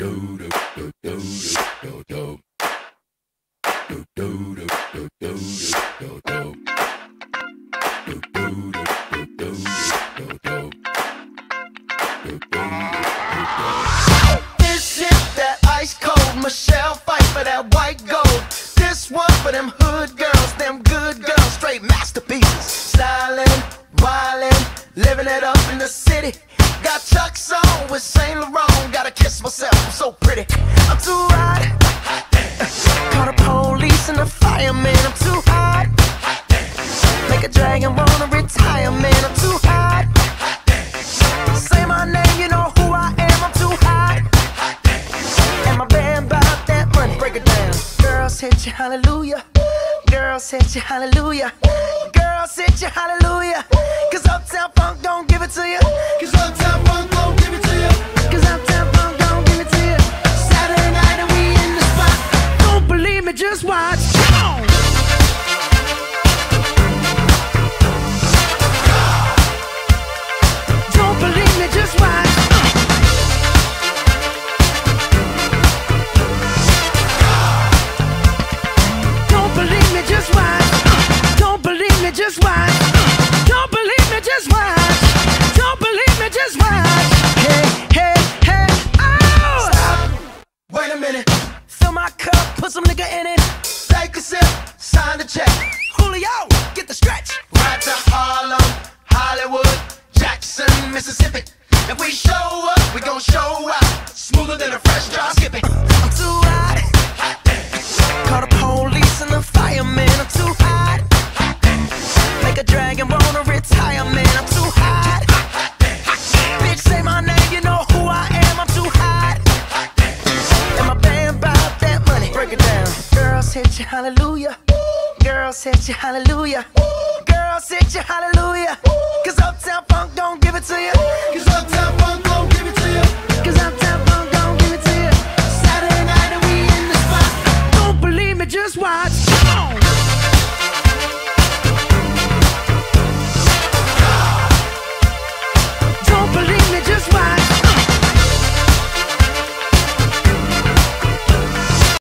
that ice cold Michelle fight for that white gold. This one for them hood girls, them good girls, straight masterpieces. Stylin', wildin', living it up in the city. Got Chuck's on with Saint Laurent. Gotta kiss myself, I'm so pretty. I'm too hot. Call the police and the fireman. I'm too hot. Make a dragon wanna retire, man. I'm too hot. Say my name, you know who I am. I'm too hot. And my band bout that money. Break it down. Girls hit you, hallelujah. Girls hit you, hallelujah. Girls hit you, hallelujah. Cause Uptown Funk don't give it to you. Cause Uptown Funk don't give it to you. Cause Uptown Funk don't give it to you. Saturday night and we in the spot. Don't believe me, just watch. Come on. Don't believe me, just watch. Don't believe me, just watch. Don't believe me, just watch. Don't believe me, just watch. Don't believe me, just watch. Hey, hey, hey, oh! Stop. Wait a minute. Fill my cup, put some nigga in it. Take a sip, sign the check. Julio, get the stretch. Right to Harlem, Hollywood, Jackson, Mississippi. If we show up, we gon' show out. Smoother than a fresh drop skipping. I'm too hot. Call the police and the fireman. I'm too hot. Make a dragon wanna retire, man. I'm too hot. Bitch, say my name, you know who I am. I'm too hot. And my band bout that money. Break it down. Girls hit you, hallelujah. Girls hit you, hallelujah. Girls hit you, hallelujah. Cause Uptown Funk don't give it to you. Cause Uptown Funk